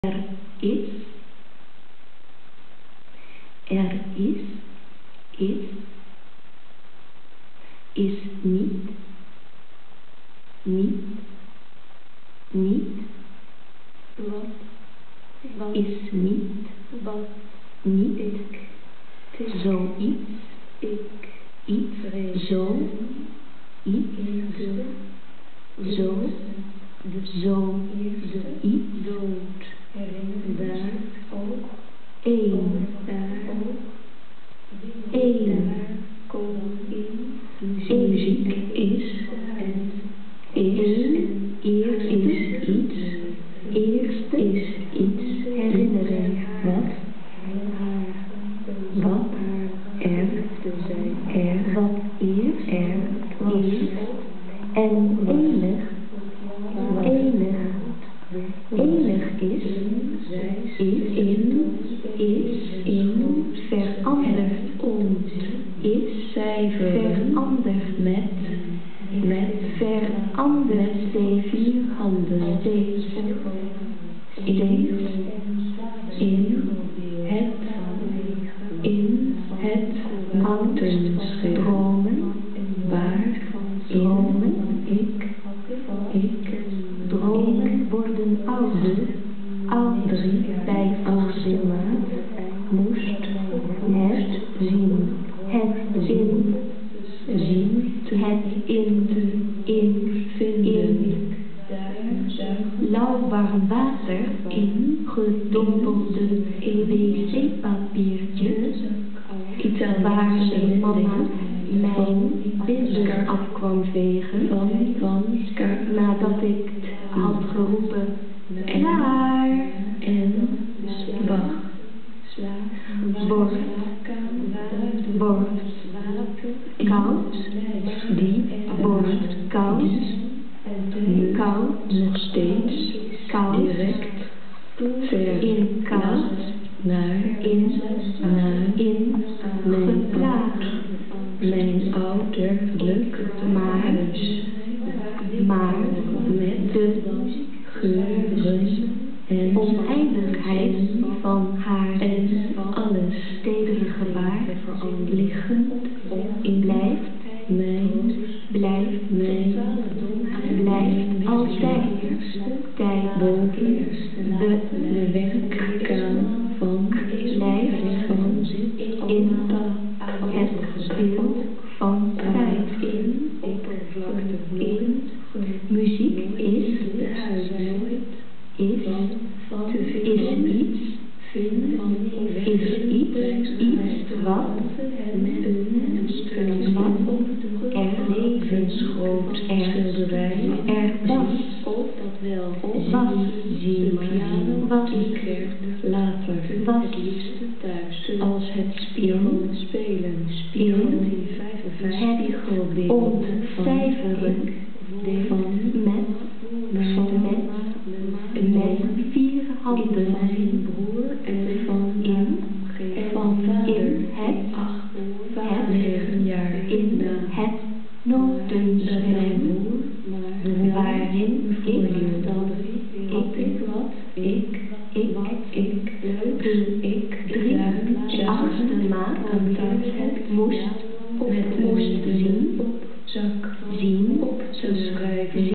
Er is, is niet, wat, is niet, wat, niet, ik, zoiets, ik, iets, zo, iets, zo, zo, iets, dood, daar, ook, één, daar, één, kom in, muziek is, eerst is iets, eerste is iets, herinnering, wat er, wat eerst, is, en enig is, in, veranderd, is, cijfer, veranderd, met, veranderd, steeds, handen, steeds, in het mountain, dromen, waar, dromen, ik, dromen worden ouder, bij afzienmaat, moest, het, zien, het in, vinden, lauw warm water in, gedompelde wc-papiertjes, waar mama mijn billen af kwam vegen, nadat ik had geroepen, klaar, en wordt koud, die wordt koud, nog steeds, koud, direct, in koud, in geplaagd, mijn ouderlijk huis, maar met de geuren en oneindigheid van haar en alles stederige baard, liggend in blijft altijd tijd de werkkamer van blijft in het speel van tijd in muziek is iets wat er levensgroot schilderij er was zie piano wat ik werd later het liefste thuis als het spelen het ontcijferen van met 4 handen mijn broer en van in het notenscherm waarin ik